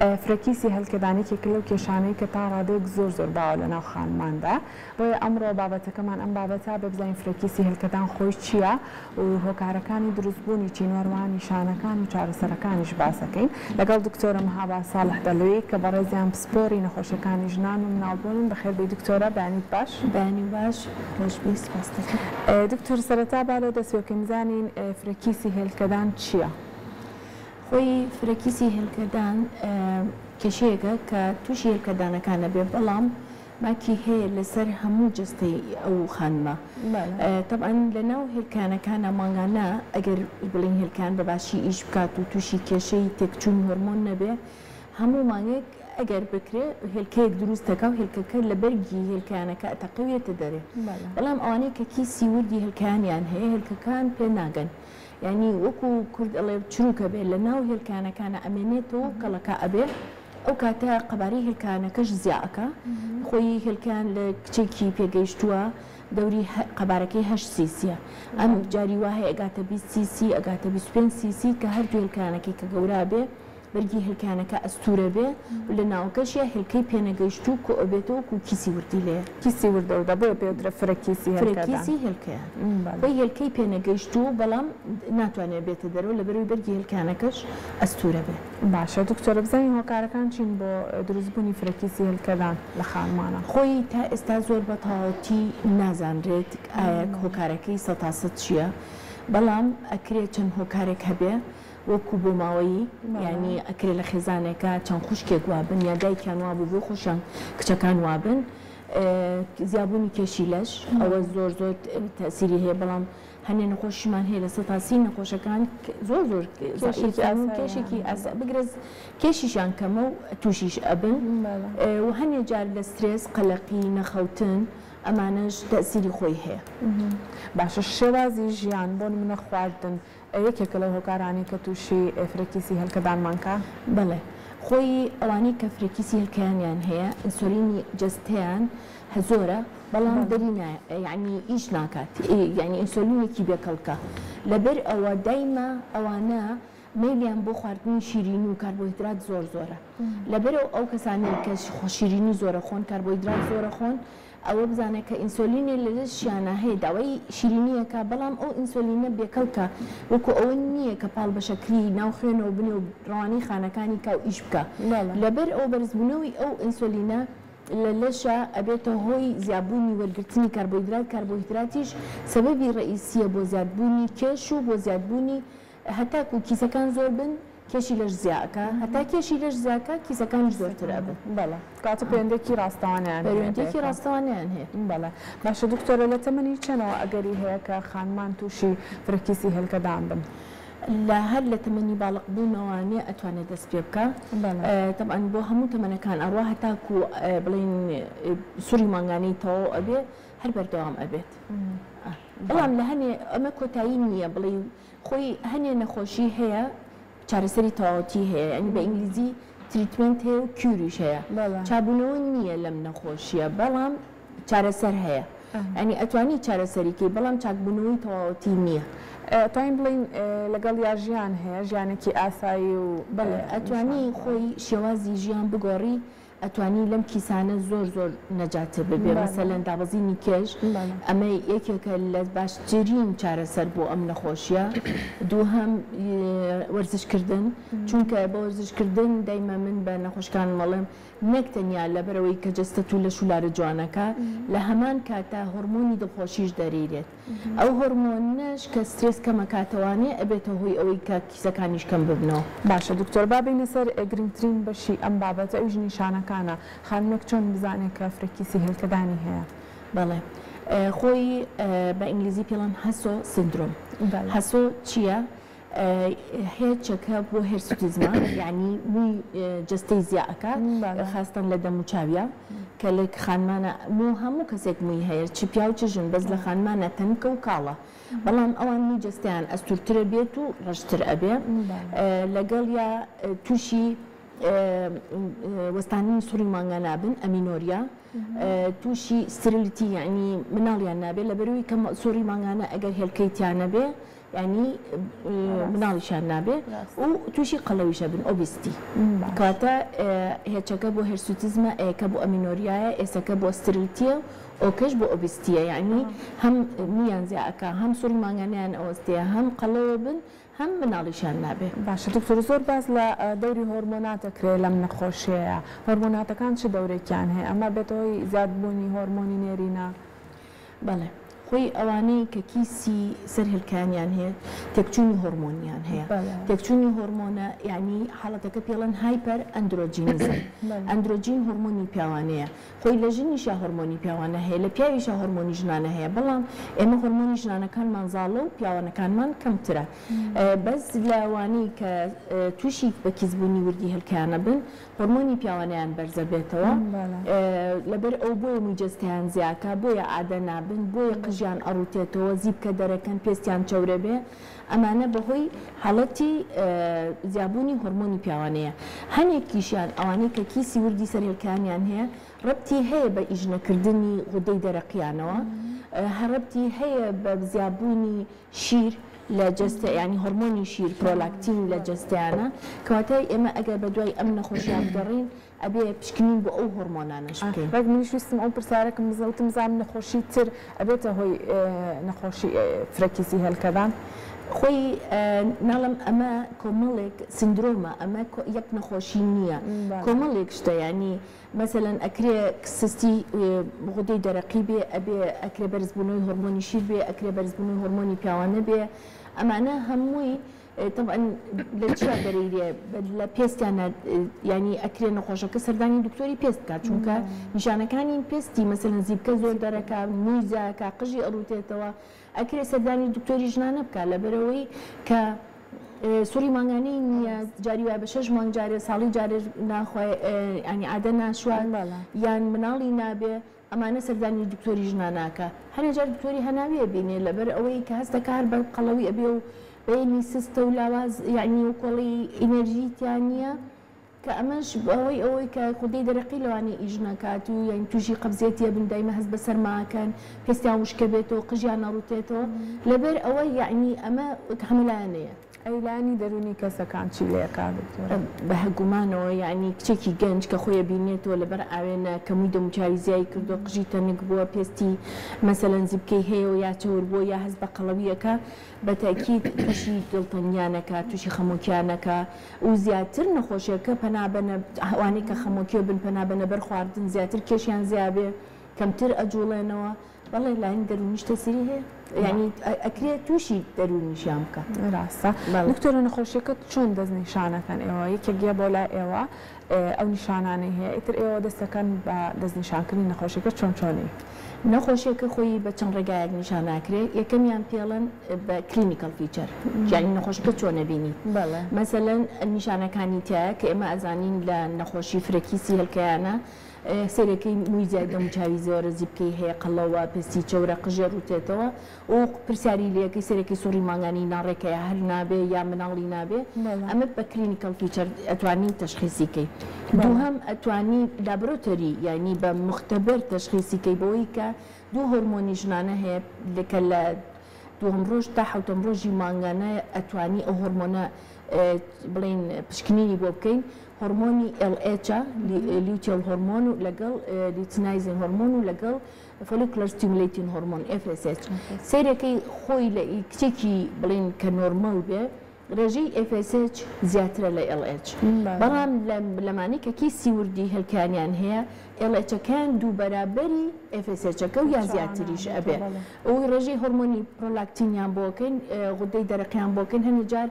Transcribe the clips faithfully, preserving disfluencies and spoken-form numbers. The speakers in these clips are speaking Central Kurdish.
فرەکیسی هەلکەدانێکی کلە و کێشانەی کە تا ڕادەیەک زۆر زۆر باوە لەناو خانماندا بۆیە ئەمڕۆ بابەتەکەمان ئەم بابەتە بە بزانین فرەکیسی هەلکەدان خۆی چییە و هۆکارەکانی دروستبوونی چینوەڕوان نیشانەکان و چارەسەرەکانیش باسەکەین لەگەڵ دکتۆرە مەهابا ساڵح دەلوی کە بەڕێزیان پسپۆری نەخۆشیەکانی ژنان و مناڵبوون بەخێر بێ دکتۆرە بەیانیت باش بەیانی باش ڕۆژبی سپاس دەکەم. دکتۆر سەرەتا با لەو دەستپێکەکەین بزانین فرەکیسی هێلکەدان چییە؟ خۆی فرەکیسی هێلکەدان کێشەیەکە کە تووشی هێلکەدانەکانە بێ بەڵام ماکی هەیە لەسەر هەموو جستەی ئەو خانمە. طبعاً لە ناو هێلکانەکانە ماگانە ئەگەر بڵین هێلکان بەباشی ئیش بکات و تووشی کێشەی تێکچوون هۆرمۆن نەبێ هەموو مانگێک ئەگەر بکرێ هێلکەیەک دروستەکە و هێلکەکە لە بەرگی هێلکانەکە ئەتەقەوێتە دەرێ. بەڵام ئەوانەیە کە کیسی وردی هێلکانیان هەیە هێلکەکان پێ ناگەن. یعنی وەکو کورد ئەڵێ چروکە بێت لە ناو هێلکانەکانە ئەمێنێتەوە کەڵەکە ئەبێ ئەو کاتە قەبارەی هێلکانەکەش زیاکە خۆی هێلکان لە کچێکی پێگەیشتووە دەوری قەبارەکەی هەشت سیسیە ئەم جاری وایە ئەگاتە بیست سیسی ئەگاتە بیست و پێنج سیسی کە هەردوو هێلکانەکەی کە گەورا بێ بەرگی هێلکانەکە ئەستورە بێ لە ناوکەشیە هێلکەی پێنەگەیشتوو کۆ ئەبێتەوە و کیسی وردی لێە کیسی وردەوردە بۆیە پێوترە فرەکیسی فرەکیسی هێلکەیان بۆی هێلکەی پێنەگەیشتوو بەڵام ناتوانێت بێتە دەرەوە لە بەروی بەرگی هێلکانەکەش ئەستورە بێ. باشە دکتۆرە بزانین هۆکارەکان چین بۆ دروستبوونی فرەکیسی هێلکەدان لە خانمانە؟ خۆی تا ئێستا زۆر بە تەواوەتی نازانرێت ئایا هۆکارەکەی سەد تا سەد چییە بەڵام ئەکرێت چەند هۆکارێک هەبێ وەکو بۆ ماوەیی ینی ئەکرێت لە خێزانێکە چەند خوشکێک وابن یا دایکیان وابوو بۆ خۆشیان کچەکان وابن زیابوونی کێشی لەش ئەوە زۆر زۆر تەسیری هەیە بەڵام هەنێ نەخۆشیمان هەیە لە سەد تا سی نەخۆشەکان زۆر زۆر کێشێکی ئاسا بگرێت کێشیشان کەمە و تووشیش ئەبن و هەنێ جار لە سترێس قەلەقی نەخەوتن ئەمانەش تەسیری خۆی هەیە. باشە شێوازی ژیان بۆ نمونە خواردن یەکێکە لەو هۆکارانی کە تووشی فرەکیسی هێلکەدانمانکە؟ بەڵێ خۆی ئەوانەی کە فرەکیسی هێلکەیانیان هەیە ئینسۆلینی جستیان هەزۆرە بەڵام دەری یعنی ئیش ناکات یعنی ئینسۆلینێکی بێکەڵکە لەبەر ئەوە دایما ئەوانە مەیلیان بۆ خواردنی شیرین و کاربۆهیدرات زۆر زۆرە لەبەرەوە ئەو کەسانی کە شیرینی زۆرە خۆن کاربۆهیدرات زۆرە خۆن ئەوە بزانێت کە ئینسۆلینێ لە شیانە هەیە داوای شیرینیەکە بەڵام ئەو ئینسۆلینە بێکەڵکە وەکو ئەوە نییە کە پاڵ بەشەکری ناو خوێنەوە بنێ و ڕوانی خانەکانی کا و ئیش بکە لەبەر ئەو بەرزبوونەوەی ئەو ئینسۆلینە لە لەشە ئەبێتە هۆی زیابوونی وەرگرتنی کاربۆهیدرات کاربۆهیدراتیش سەبەبی ڕئیسیە بۆ زیادبوونی کێش و بۆ زیادبوونی هەتاکو کیسەکان زۆر بن کێشی لەش زیاکە هەتا کێشی لەش زیاکە کیسەکانش زۆرتر ئەبن. بەڵێ کاتە پەیوەندێکی ڕاستەوانیان پەیوەندێکی ڕاستەوانیان هەیە. بەڵێ باشە دکتۆرە لە تەمەنی چەندەوە ئەگەری هەیە کە خانمان تووشی فرەکیسی هێلکەدان بن؟ لە هەر لە تەمەنی باڵق بوونەوەوانەیە ئەتوانێت دەست پێ بکە طبعاً بۆ هەموو تەمەنەکان ئەڕوا هەتاکو بڵین سووری مانگانەی تەواو ئەبێ هەر بەردەوام ئەبێت. بەڵام لە هەنێ ئەمە کۆتایی نییە بڵێ خۆی هەنێ نەخۆشی هەیە چارەسەری تەواوەتی هەیە ینی بە ئینگلیزی تریتمنت هەیە و کیوریش هەیە چابوونەوە نییە لەم نەخۆشیە بەڵام چارەسەر هەیە ینی ئەتوانی چارەسەریکەی بەڵام چاکبوونەوەی تەواوەتی نییە. توانین بڵین لەگەڵ یا ژیان هەیە ژیانێکی ئاسایی و بەڵێ ئەتوانی خۆی شێوازی ژیان بگۆڕی ئەتوانی لەم کیسانە زۆر زۆر نەجاتە ببێ مەسەلەن دابەزینی کێش ئەمە یەکێکە لە باشترین چارەسەر بۆ ئەم نەخۆشیە. دووهەم وەرزشکردن چونکە بە وەرزشکردن دایما من بە نەخۆشکان مەڵێم نەک تەنیا لەبەرەوەی کە جەستە و لە شولارە جوانەکە لە هەمان کاتە هۆرمۆنی دڵخۆشیش دەریرێت ئەو هۆرمۆنەش کە سترێس کەمەکاتەوانێ ئەبێتە هۆی ئەوەی کە کیسەکانیش کەم ببنەوە. باشە دکتۆر با بینە سەر گرنگترین بەشی ئەم بابەتە ئەوژ نیشانەکانە خانمێک چۆن بزانێت کە فرەکیسی هێلکەدانی هەیە؟ بەڵێ خۆی بە ئینگلیزی پێڵان هەسۆ سندرۆم. هەسۆ چییە؟ هێچەکە بۆ هێرسوتیزمە یعنی مووی جستەی زیاکە خاستن لە دەم و چاویە کە لە خانمانە مو هەموو کەسێک مووی هەیە چ پیا و چژن بەس لە خانمانە تەنکە و کاڵە بەڵام ئەوان مووی جستیان ئەستورترە بێت و ڕەشتر ئەبێ لەگەڵ یا تووشی وەستانی سووری مانگا نابن ئەمینۆریا تووشی ستریلیتی یعنی مناڵیان نابێت لە بەروی کە سووری مانگانە ئەگەر هێلکەی تیانە بێ یعنی مناڵیشان نابێ و تووشی قەڵەویشە بن ئۆبیستی کاتە هێچەکە بۆ هێرسوتیزمە ئەیەکە بۆ ئەمینۆریایە ئێسەکە بۆ سترلتیە ئۆکەش بۆ ئۆبیستیە یعنی هەم میان زیاکە هەم سووری ماگانیان ئەوەستەیە هەم قەڵەوە بن هەم مناڵیشان نابێ. باشە دکتۆر زۆر باز لە دەوری هۆرمۆناتەکرێ لەم نەخۆشیەیە هۆرمۆناتەکان چه دەورێکیان هەیە ئەمە بێتەوەی زیادبوونی هۆرمۆنی نێرینە؟ بەڵێ خۆی ئەوانەی کە کیسی سەرهێڵکانیان هەیە تێکچوونی هۆرمۆنیان هەیە تێکچوونی هۆرمۆنە یعنی حاڵەتەکە پێڵەن هایپەر ئەندرۆجینیزم ئەندرۆجین هۆرمۆنی پیاوانەیە خۆی لە ژنیشە هۆرمۆنی پیاوانە هەیە لە پیاویشە هۆرمۆنی ژنانە هەیە بەڵام ئێمە هۆرمۆنی ژنانەکانمان زاڵە و پیاوانەکانمان کەمترە بەس لەوانەی کە تووشی بە کیسبوونی وردی هێڵکانە بن هۆرمۆنی پیاوانیان بەرزە بێتەوە لەبەر ئەو بۆیە موجەستیان زیاکە بۆیە عادە نابن بۆیە قژیان ئەڕوتێتەوە زیبکە دەرەکەن پێستیان چەورە بێ ئەمانە بەهۆی حاڵەتی زیابوونی هۆرمۆنی پیاوانەیە هەنێکیشیان ئەوانەی کە کیسی وردی سەرهێڵکانیان هەیە ڕەبتی هەیە بە ئیژنەکردنی غودەی دەرەقیانەوە هەڕەبتی هەیە بە زیابوونی شیر لە جستە ینی هۆرمۆنی شیر پرۆلاکتین لە جستیانە کەواتای ئێمە ئەگەر بە دوای ئەم نەخۆشیان بگەڕین ئەبێ پشکنین بۆ ئەو هۆرمۆنانەش بکەین. ڕێک منیش ویستم ئەو پرسیارەکەم بزەوتم زانم نەخۆشی تر ئەبێتە هۆی نەخۆشی فرەکیسی هێلکەدان؟ خۆی ناڵم ئەمە کۆمەڵێک سندرۆمە ئەمە یەک نەخۆشی نییە کۆمەڵێک شتە ینی مەسەلەن ئەکرێ سستی غودەی دەرەقی بێ ئەبێ ئەکرێ بەرزبوونەوەی هۆرمۆنی شیر بێ ئەکرێ بەرزبوونەوەی هۆرمۆنی پیاوانە بێ ئەمانە هەمووی طبعا لە چیا دەرەیرێ لە پێستیانە ینی ئەکرێ نەخۆشەکە سەردانی دکتۆری پێست بکات چونکە نیشانەکانی پێستی مەسەلەن زیبکە زۆر دەرەکە مووی زیاکە قژی ئەڕوتێتەوە ئەکرێ سەردانی دکتۆری ژنانە بکات لەبەرەوەی کە سووری ماگانەی نییە جاری وای بە شەش مانگ جارێ ساڵی جارێ ناخوای ینی عادە ناشوان یان مناڵی نابێ ئەمانە سەردانی دکتۆری ژناناکە هەنێجار دکتۆری هەناویە بینێ لەبەر ئەوەی کە هەستە کار بە قەڵەوی ئەبێ و بینی سستە و لاواز یعنی و کۆڵی ئینەرژیتیان نییە کە ئەمەش ئەوەی ئەوەی کە خودەی دەرەقی لەوانەیە ئیژنەکات و یعنی تووشی قەبزێتیە بن دایمە هەست بە سەرماکەن پێستیان وشکە بێتەوە قژیان نەڕوتێتەوە لەبەر ئەوەی یعنی ئەمە هەمولایەنەیە. ئەیلانی دەرونی کەسەکان چی لێکا دکتۆر؟ بە هەگومانەوە یعنی کچێکی گەنج کە خۆیە بینێتەوە لەبەر ئاوێنە کەمووی دەموچاویزیایی کردو قژی تەنک بووە پێستی مەسەلەن زیبکەی هەیە و یا چەور بۆ یا هەست بە قەڵەویەکە بە تاکید تووشی دڵتەنیانەکە تووشی خەمۆکیانەکە و زیاتر نەخۆشیەکە پەنابەنە ئەوانەی کە خەمۆکیە بن پەنابەنە بەر خواردن زیاتر کێشیان زیابێ کەمتر ئەجوڵێنەوە بەڵێ لاین دەرونیش تەسیری هەیە ینی ئەکرێت تووشی دەرونیشیان بکە. ڕاستە دکتۆرە نەخۆشیەکەت چۆن دەستنیشانەکەن ئێوە یەکێکگە بۆ لای ئێوە ئەو نیشانانەی هەیە ئیتر ئێوە دەستەکەن بە دەستنیشانکردنی نەخۆشیەکە چۆن چۆنی؟ نەخۆشیەکە خۆی بە چەند ڕێگایەک نیشان ناکرێت یەکەمیان پێڵەن بە کلینیکەل فیچەر یعنی نەخۆشیەکە چۆن نەبینی مەسەلەن نیشانەکانی تایە کە ئێمە ئەزانین لە نەخۆشی فرەکیسی هێلکەیانە سێرەکەی مووی زیاد دەموچاوی زۆرە زیبکەی هەیە قەڵەوە پێستی چەورە قژێ ڕوتێتەوە و پرسیاری لەکەی سێرەکەی سووری ماگانی ناڕێکەیە هەر نابێ یا مناڵی نابێ ئەمە بە کلینیکەل فیچەر ئەتوانین تەشخیصیکەی دووهەم ئەتوانی لابرۆتەری یعنی بە مختبەر تەشخیصیکەی بەوەی کە دوو هۆرمۆنی ژنانە هەیە لەکە لە دووەم ڕۆژ تا حوتەم ڕۆژی مانگانە ئەتوانی ئەو هۆرمۆنە بڵین پشکنینی بۆ بکەین هۆرمۆنی ئێل ئێچە لیوتێل هۆرمۆن و لەگەڵ لیوتینایزین هۆرمۆن و لەگەڵ فۆلیکولەر ستیمولیتین هۆرمۆن ئێف ئێس ئێچ سەیرەکەی خۆی لە کچێکی بڵین کە نۆرمەل بێ ڕێژەی ئێف ئێس ئێچ زیاترە لە ئێل ئێچ بەڵام لەمانەی کە کیسی وردی هێلکانیان هەیە ئێل ئێچەکان دوو بەرابەری ئێف ئێس ئێچەکە و یا زیاتریش ئەبێ ئەوی ڕێژەی هۆرمۆنی پرۆلاکتینیان بۆکەین غودەی دەرەقیان بۆکەین هەندێک جار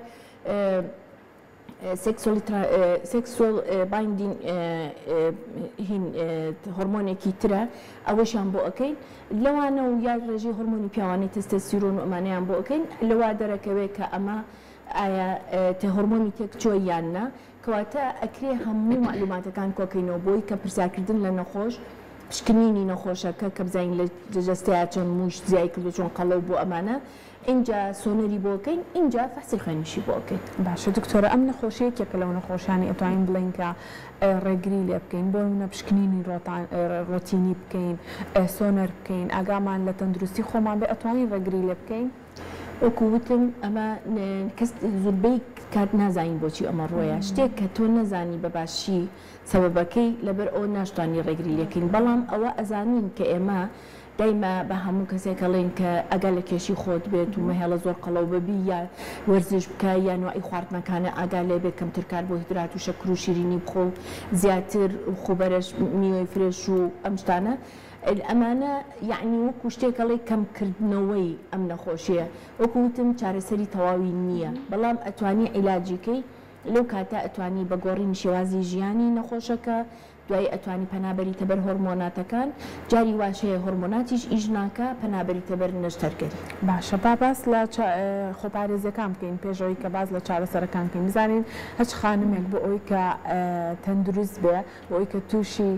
سێکسوەل باینڈین هین هۆرمۆنێکی ترە ئەوەشیان بۆ ئەەکەین لەوانە و یا ڕێژەی هۆرمۆنی پیاوانی تستۆستیرۆن و ئەمانەیان بۆ ئەەکەین لەوا دەرەکەوێت کە ئەمە ئایا تە هۆرمۆنی تێکچۆ یاننا کەواتە ئەکرێ هەموو معلوماتەکان کۆکەینەوە بۆی کە پرسیارکردن لە نەخۆش پشکنینی نەخۆشەکە کە بزانین لە جەستەیە چۆن موشت زیای کردو چۆن قەڵەو بۆ ئەمانە اینجا سۆنەری بۆکەین اینجا فەسی خوێنشی بۆکەین. باشە دکتۆرە ئەم نەخۆشیەکێکە لەو نەخۆشیانی ئەتوانین بڵین کە ڕێگری لێ بکەین بۆ منە پشکنینی ڕۆتینی بکەین سۆنەر بکەین ئاگامان لە تەندروستی خۆمان بێ ئەتوانین ڕێگری لێ بکەین؟ وەکووتم ئەمە کەس زۆربەی کات نازانین بۆچی ئەمە ڕۆیە شتێک کە تۆ نەزانی بە باشی سەبەبەکەی لەبەر ئەو ناشتوانی ڕێگری لەکەین بەڵام ئەوە ئەزانین کە ئێمە دایما بە هەموو کەسێکەڵێن کە ئەگەر لە کێشی خۆت بێت و مەهێڵە زۆر قەڵەو ببی یا وەرزش بکە یا نوعی خواردنەکانە ئاگا لێ بێت کەمتر کاربۆهیدرات و شەکر و شیرینی بخۆ زیاتر خۆبەرش میوەی فرێش و ئەم شتانە ئەمانە یعنی وەکو شتێکەڵێ کەمکردنەوەی ئەم نەخۆشیە وەکووتم چارەسەری تەواوی نییە بەڵام ئەتوانی عیلاجیکەی لەو کاتە ئەتوانی بە گۆڕین شێوازی ژیانی نەخۆشەکە دوای ئەتوانی پەنابەریتە بەر هۆرمۆناتەکان جاری واشەیە هۆرمۆناتیش ئیش ناکە پەنابەریتە بەر نەشتەرگەری باشە با باس لە خۆپارێزیەکان بکەین پێشەوەی کە باز لە چارەسەرەکان بکەین بزانین هەچ خانمێک بۆ ئەوی کە تەندروست بێ بۆ ئەوی کە تووشی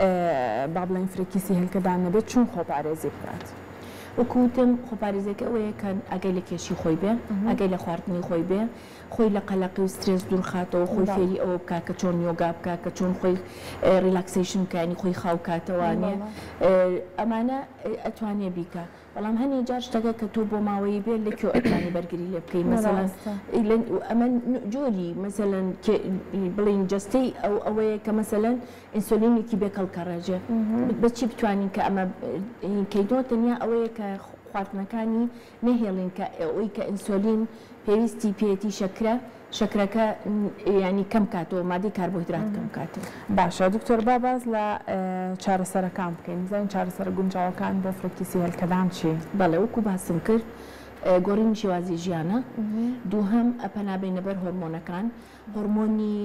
با بڵێن فرێکیسی هێلکەدان نەبێت چون خۆپارێزی بکات وەکووتم خۆپارێزەکە ئەوەیە کە ئەگەی لە کێشی خۆی بێ ئەگەی لە خواردنی خۆی بێ خۆی لە قەلەقی و سترێس دوورخاتەوە خۆی فێری ئەوە بکە کە چۆن یۆگا بکە کە چۆن خۆی ریلاکسیشن بکانی خۆی خاوکاتەوانێ ئەمانە ئەتوانێ بیکە بەڵام هەنێ جار شتەکە کە تۆ بۆ ماوەی بێت لەکوێ ئەتوانی بەرگری لێ بکەی مەسەڵەن ئەمە جۆری مەسەڵەن بڵین جەستەی ئەو ئەوەیە کە مەسەڵەن ئینسۆلینێکی بێکەڵکە ڕێژێ بەچی بتوانین کە ئەمە کەیتۆ تەنیا ئەوەیە کە خواردنەکانی نەهێڵین کە ئەوەی کە ئینسۆلین پێویستی پێێتی شەکرە شەکرەکە ینی کەم کاتەوە مادەی کاربۆهیدرات کەم کاتەوە باشە دکتۆر با باز لە چارەسەرەکان بکەین بزانین چارەسەر گونجاوەکان بۆ فرێکیسی هێلکەدان چی بەڵێ وەکو باسم کرد گۆڕینی شێوازی ژیانە دووهەم ئەپەنابێنە بەر هۆرمۆنەکان هۆرمۆنی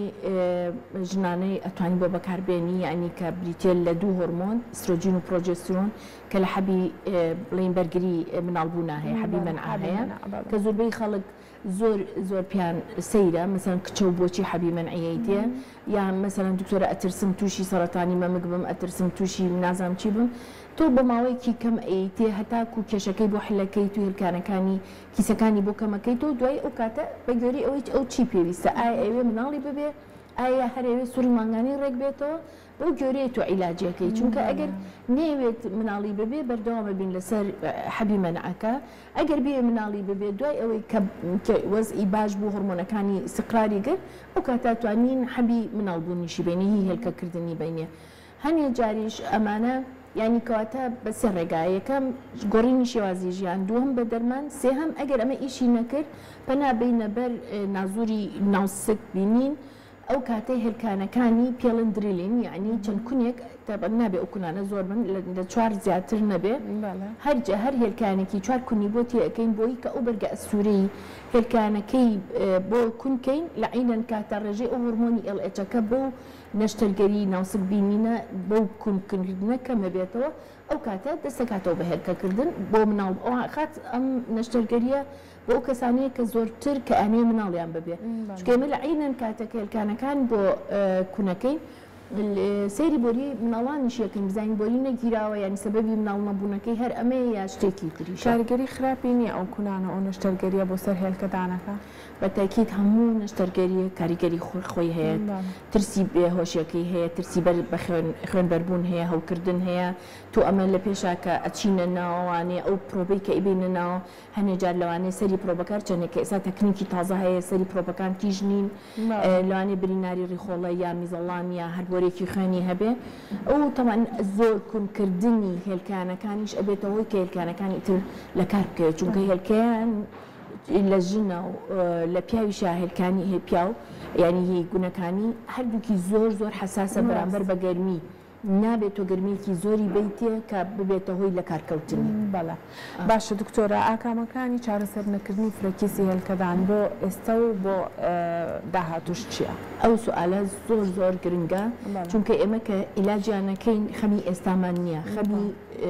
ژنانەی ئەتوانی بۆ بەکاربێنی ینی کە بریتێل لە دوو هۆرمۆن ئسترۆجین و پرۆجسترۆن کە لە حەبی بڵین بەرگری مناڵبوونا هەیە حەبی مەنعا هەیە کە زۆربەی خەڵک زۆر زۆر پیان سەیرە مەسەن کچە و بۆچی حەبی مەنعیەی تێ یان مەسەڵەن دکتۆرە ئەترسم تووشی سەرەتانی مەمک بم ئەترسم تووشی نازام چی بم تۆ بە ماوەیەکی کەم ئەیتێ هەتاکو کێشەکەی بۆ حلەکەی تو هێلکانەکانی کیسەکانی بۆ کەمەکەی تۆ دوای ئەو کاتە بە گوێری ئەوەی ئەو چی پێویستە ئایا ئەوێ مناڵی ببێ ئایا هەرێوێ سووری مانگانی ڕێک بێتەوە بۆ گوێرەیە تۆ عیلاجەکەی چونکە ئەگەر نێوێت مناڵی ببێ بەردەوامە بین لەسەر حەبی مەنعەکە ئەگەر بێ مناڵی ببێ دوای ئەوەی کە وەزئی باش بوو هۆرمۆنەکانی سقراری گرت ئەو کاتە توانین حەبی مناڵبوونیشی بینی هی هێلکەکردنی بینێ هەنێ جاریش ئەمانە ینی کەواتە بە سێ ڕێگا یەکەم گۆڕینی شێوازی ژیان دووەم بە دەرمان سێهەم ئەگەر ئەمە ئیشی نەکرد پەنابەینە بەر نازووری ناوسک بینین ئەو کاتەی هێلکانەکانی پێڵن درێلین یعنی چەند کونێک نابێ ئەو کونانە زۆر من لە چوار زیاتر نەبێ هەرجە هەر هێلکانێکی چوار کونی بۆ تێەکەین بۆی کە ئەو بەرگە ئەسوورەی هێلکانەکەی بۆ کونکەین لە عینەن کاتە ڕێژەی ئەو هۆرمۆنی ئێڵ ئێچەکە بۆ نەشتەرگەری ناوسک بینینە بەو کونکردنە کەمە بێتەوە ئەو کاتە دەستەکاتەوە بە هێلکەکردن بۆ مناڵ ئەو خات ئەم نەشتەرگەریە بۆ ئەو کەسانەیە کە زۆرتر کە ئەنێ مناڵیان ببێ چکێمە لە عینەن کاتەکە هێلکانەکان بۆ کونەکەی سەیری بۆری مناڵانیش یەکەین بزانین بۆری نەگیراوە یانی سەبەبی مناڵ نەبوونەکەی هەر ئەمە یا شتێکی تریش کارگەری خراپی نییە ئەو کونانە ئەو نەشتەرگەریە بۆ سەر هێلکەدانەکە بە تاکید هەموو نەشتەرگەریە کاریگەری خۆی هەیە ترسی بێهۆشیەکەی هەیە ترسی بە خوێنبەربوون هەیە هەوکردن هەیە تۆ ئەمە لە پێشاکە ئەچینە ناوانێ ئەو پرۆبەی کە ئیبینە ناو هەنێ جار لەوانێ سەری پرۆبەکار چەندێک کە ئێستا تەکنیکی تازە هەیە سەری پرۆبەکان تیژ نین لەوانێ بریناری ڕیخۆڵە یا میزەڵام یا هەربۆرێکی خوێنی هەبێ ئەو تەمان زۆر کونکردنی هێلکانەکانیش ئەبێتەوەی کە هێلکانەکانی تر لە کار بکەوێت چونکە هێلکەیان لە ژنە و لە پیاوی شاهێلکانی هەیە پیا و ینی هی گونەکانی هەردووکی زۆر زۆر حساسە بەرامبەر بە گەرمی نابێت تۆ گەرمێکی زۆری بیتێ کە ببێتە هۆی لە کارکەوتنی بەڵە باشە دکتۆرە ئاکامەکانی چارەسەر نەکردنی فرێکیسی هێلکەدان بۆ ئێستا و بۆ داهاتوش چییە؟ ئەو سوالە زۆر زۆر گرنگە چونکە ئێمە کە عیلاجیانەکەین خەمی ئێستامان نییە خەمی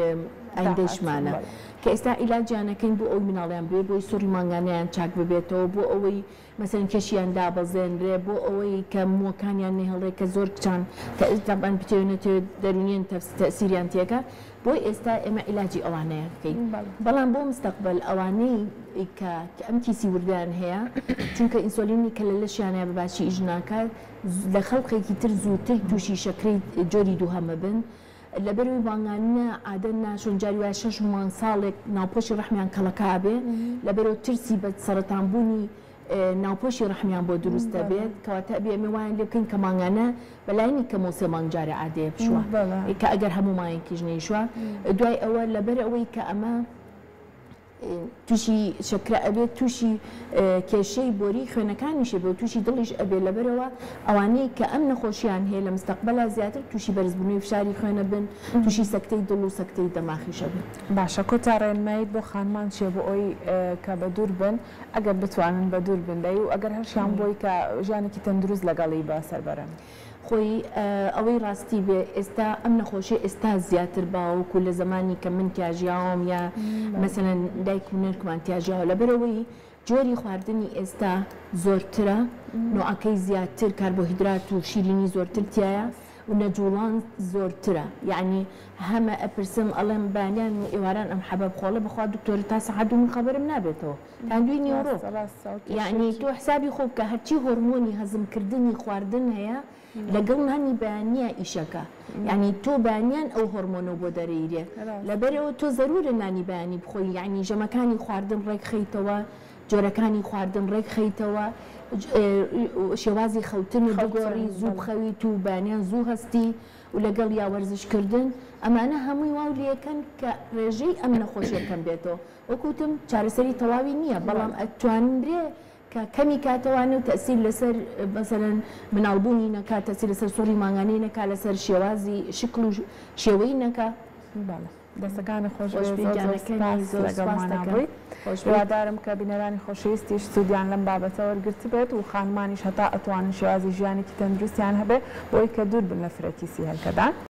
ئایندەشمانە کە ئێستا عیلاجیانەکەین بۆ ئەوی مناڵیان بێ بۆی سووری مانگانیان چاک ببێتەوە بۆ ئەوەی مەسەن کەشیان دابەزێنرێ بۆ ئەوەی کە مووەکانیان نێهڵێ کە زۆر کچان کە ئێستابان بتێنێتێت دەرونیان تەسیریان تێکە بۆی ئێستا ئێمە عیلاجی ئەوانەیە بکەین بەڵام بۆ مستەقبل ئەوانەی کە ئەم کیسی وردیان هەیە چونکە ئینسۆلینی کە لە لەشیانە بە باشی ئیژ ناکات لە خەڵقێکی تر زووتر تووشی شەکرەی جۆری دووهەمە بن لە بەروی بانگانە عادە ناشۆن جاری وایە شەش مانگ ساڵێک ناوپۆشی ڕەحمیان کەڵەکا بێ لە بەرەو ترسی بە سەرەتانبوونی ناوپۆشی ڕەحمیان بۆ دروست دەبێت کەواتە ئەبێ ئێمە وایان لێ بکەین کە مانگانە بەلایانی کە مۆسێ مانگ جارێ عادەیە بشوە کە ئەگەر هەموو مانگێکیش نەیشوە دوای ئەوە لەبەر ئەوەی کە ئەمە تووشی شەکرە ئەبێت تووشی کێشەی بۆری خوێنەکانیشێ بێ تووشی دڵیش ئەبێ لەبەرەوە ئەوانەی کە ئەم نەخۆشییان هەیە لە مستەقبەلا زیاتر تووشی بەرزبوونی فشاری خوێنە بن تووشی سەکتەی دڵ و سەکتەی دەماخیشە بن. باشە کۆتا ڕێنمایت بۆ خانمان چێ بۆ ئەوی کە بە دوور بن ئەگەر بتوانن بە دوور بندەی و ئەگەر هەرشیان بۆی کە ژیانێکی تەندروست لەگەڵی بەسەر بەرن. خۆی ئەوەی ڕاستی بێ ئێستا ئەم نەخۆشی ئێستا زیاتر باوەکو لە زمانی کە من تیاژیاوم یا مەسەلەن دایک و نرکمان تیاژیاوە لەبەرەوەی جۆری خواردنی ئێستا زۆرترە نوعەکەی زیاتر کاربۆهیدرات و شیرینی زۆرتر تایە و نەجوڵان زۆرترە یعنی هەمە ئەپرسم ئەڵێم بانیان و ئێواران ئەم حەبە بخۆڵە بخوا دکتۆری تا سەعات دوو من خەبەرم نابێتەوە تاندوی نیۆڕۆ یعنی تۆ حسابی خۆ بکە هەرچی هۆرمۆنی هەزمکردنی خواردن هەیە لەگەڵ نانی بەیانیە ئیشەکە یعنی تۆ بانیان ئەو هۆرمۆنە بۆ دەرەیرێ لەبەرەوە تۆ زەرورە نانی بەیانی بخۆی یعنی ژەمەکانی خواردن ڕێک خەیتەوە جۆرەکانی خواردن ڕێک خەیتەوە شێوازی خەوتن و بگۆڕی زوو بخەویت و بانیان زوو هەستی و لەگەڵ یا وەرزشکردن ئەمانە هەمووی واو لەکەن کە ڕێژەی ئەم نەخۆشیەکەم بێتەوە وەکوتم چارەسەری تەواوی نییە بەڵام ئەتوانرێ کە کەمی کاتەوانە و تەسیر لەسەر مەسەلەن مناڵبوونی نەکا تەسیر لەسەر سۆڕی ماگانەی نەکا لەسەر شێوازی شکل و شێوەی نەکا دەستەکانی خۆشگەڵمانەبووی هیوادارم کە بینەرانی خۆشەویستیش سوودیان لەم بابەتە وەرگرت بێت و خانمانیش هەتا ئەتوانن شێوازی ژیانێکی تەندروستیان هەبێ بۆی کە دوور بن لە فرەکیسی هەلکەدان.